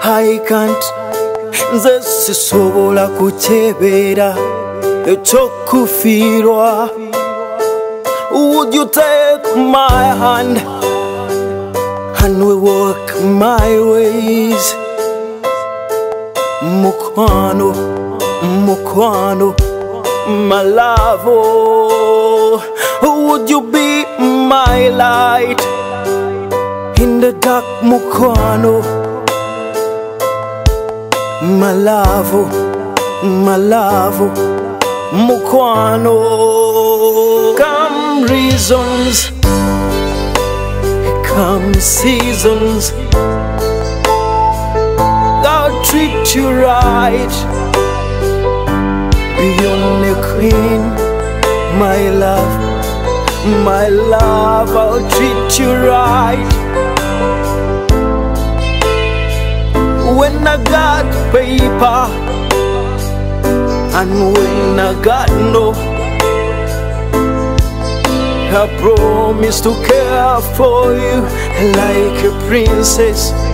I can't nze sisobola kukyebera ekyokufirwa. Would you take my hand and we walk my ways? Mukwano, mukwano, my love, oh. Would you be my light in the dark, mukwano? My love, my love, mukwano. Come reasons, come seasons, I'll treat you right. Beyond the queen, my love, I'll treat you right. When I got paper and when I got no, I promise to care for you like a princess.